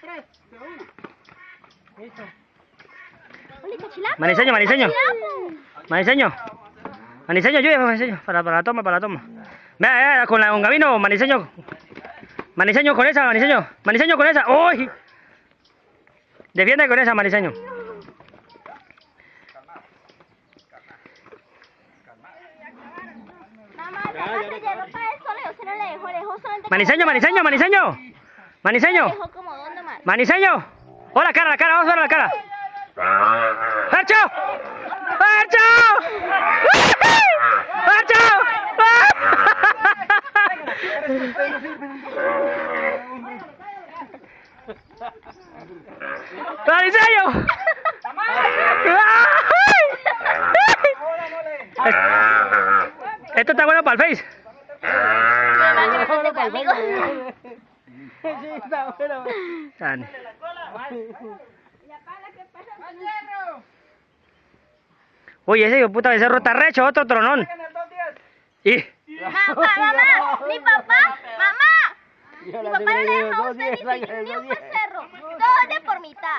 Maniseño, Maniseño. Maniseño. Maniseño, ayuda, Maniseño. Para la toma, para la toma. Vea, vea, con Gabino, Maniseño. Maniseño con esa, Maniseño. Maniseño con esa. ¡Uy! Defiende con esa, Maniseño. Maniseño, Maniseño, Maniseño. Maniseño. Maniseño. Oh, la cara, vamos a ver la cara. ¡Archo! ¡Archo! ¡Archo! ¡Maniseño! Esto está bueno para el Face. Oye, ese hijo de puta becerro está recho, otro tronón. Y... Mamá, mi papá no le deja a usted ni un becerro. Todo de por mitad.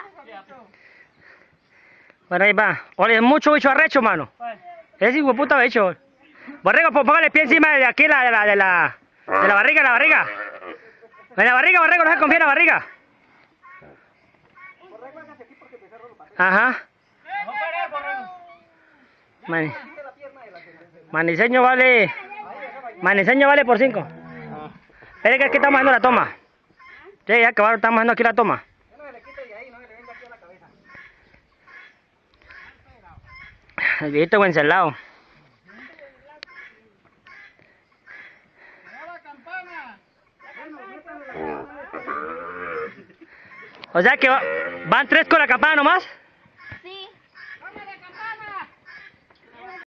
Bueno, ahí va. Oye, es mucho bicho arrecho, mano. Ese hijo de puta bicho. Borrego, póngale el pie encima de aquí, de la barriga, En la barriga, Borrego, no se confía en la barriga. Ajá. Maniseño vale por 5. Espere que aquí estamos haciendo la toma. Sí, ya acabaron, estamos haciendo aquí la toma. El viejito Wenceslao. O sea que van 3 con la campana nomás.